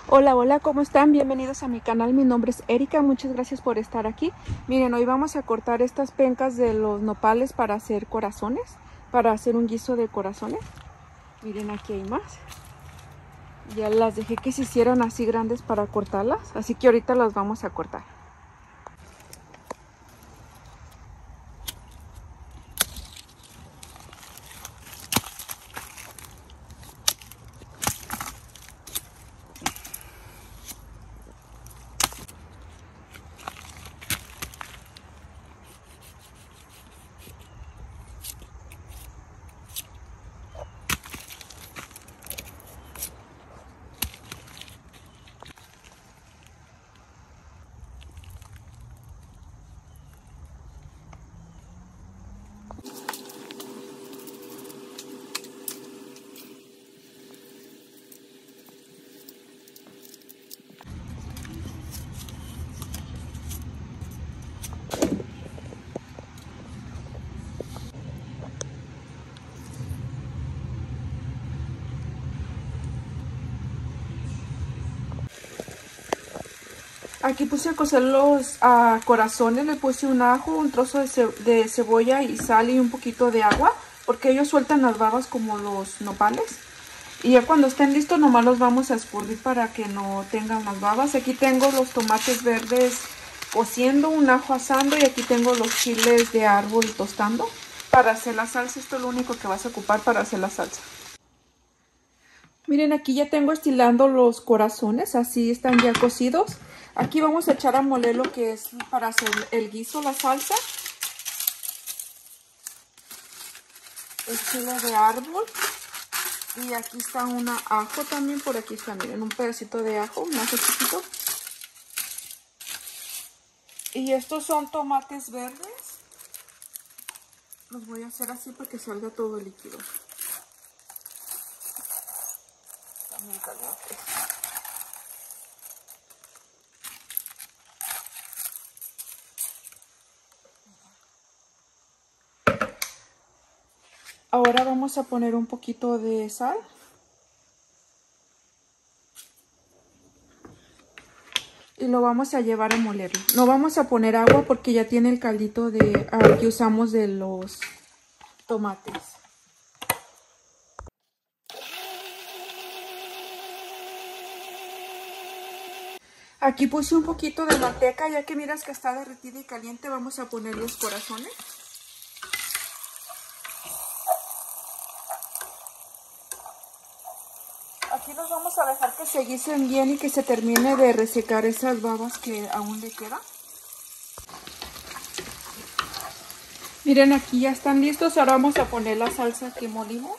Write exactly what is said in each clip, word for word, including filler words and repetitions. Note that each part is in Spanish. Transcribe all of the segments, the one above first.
Hola, hola, ¿cómo están? Bienvenidos a mi canal, mi nombre es Erika, muchas gracias por estar aquí. Miren, hoy vamos a cortar estas pencas de los nopales para hacer corazones, para hacer un guiso de corazones. Miren, aquí hay más. Ya las dejé que se hicieran así grandes para cortarlas, así que ahorita las vamos a cortar. Aquí puse a cocer los uh, corazones, le puse un ajo, un trozo de, ce de cebolla y sal y un poquito de agua, porque ellos sueltan las babas como los nopales. Y ya cuando estén listos nomás los vamos a escurrir para que no tengan las babas. Aquí tengo los tomates verdes cociendo, un ajo asando y aquí tengo los chiles de árbol tostando para hacer la salsa. Esto es lo único que vas a ocupar para hacer la salsa. Miren, aquí ya tengo estilando los corazones, así están ya cocidos. Aquí vamos a echar a moler lo que es para hacer el guiso, la salsa. El chile de árbol. Y aquí está un ajo también, por aquí está, miren, un pedacito de ajo, un ajo chiquito. Y estos son tomates verdes. Los voy a hacer así para que salga todo el líquido. Está muy caliente. Ahora vamos a poner un poquito de sal. Y lo vamos a llevar a molerlo. No vamos a poner agua porque ya tiene el caldito de, uh, que usamos de los tomates. Aquí puse un poquito de manteca, ya que miras que está derretida y caliente, vamos a poner los corazones. Aquí los vamos a dejar que se guisen bien y que se termine de resecar esas babas que aún le quedan. Miren, aquí ya están listos. Ahora vamos a poner la salsa que molimos.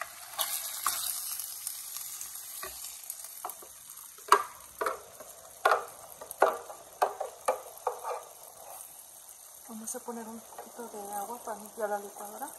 Vamos a poner un poquito de agua para limpiar la licuadora.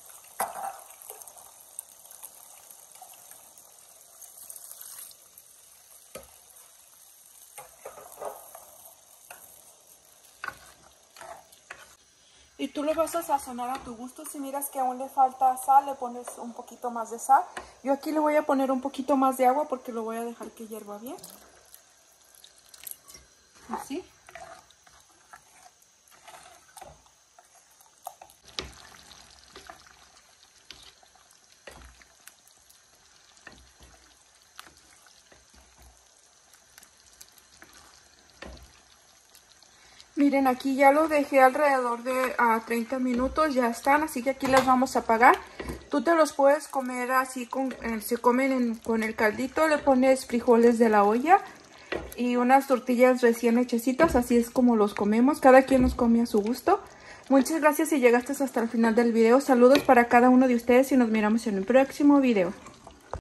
Y tú lo vas a sazonar a tu gusto. Si miras que aún le falta sal, le pones un poquito más de sal. Yo aquí le voy a poner un poquito más de agua porque lo voy a dejar que hierva bien. Así. Miren, aquí ya lo dejé alrededor de uh, treinta minutos, ya están, así que aquí las vamos a apagar. Tú te los puedes comer así, con, eh, se comen en, con el caldito, le pones frijoles de la olla y unas tortillas recién hechecitas, así es como los comemos, cada quien los come a su gusto. Muchas gracias si llegaste hasta el final del video, saludos para cada uno de ustedes y nos miramos en el próximo video.